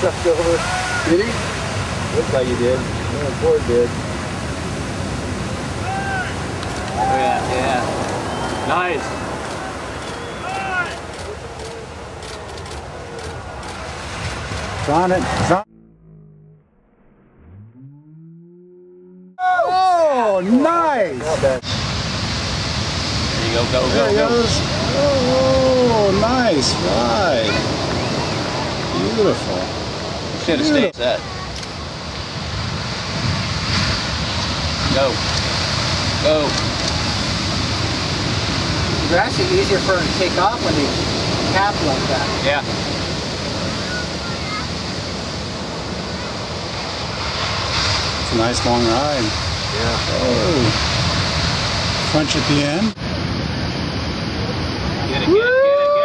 sucked over. Did he? Looks like he did. No, Ford did. Oh yeah, yeah. Nice. It's on it. It's on. Oh, nice! There you go, go, there go, go. Goes. Oh, nice ride. Beautiful. Should have stayed set. Go. Go. It's actually easier for him to take off when they cap like that. Yeah. It's a nice long ride. Yeah. Oh. Crunch at the end. Get it, get it, get it, get it.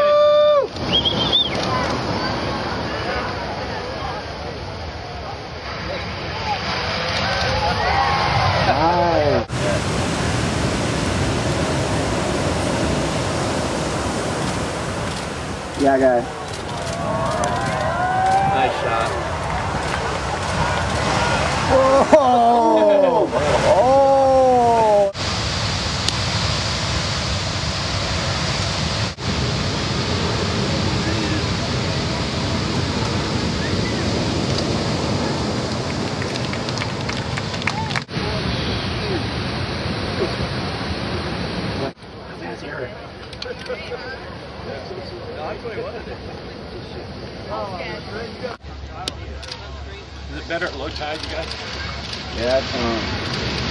Nice. Yeah, guy. Nice shot. Oh! Oh! Is it better at low tide, you guys? Yeah,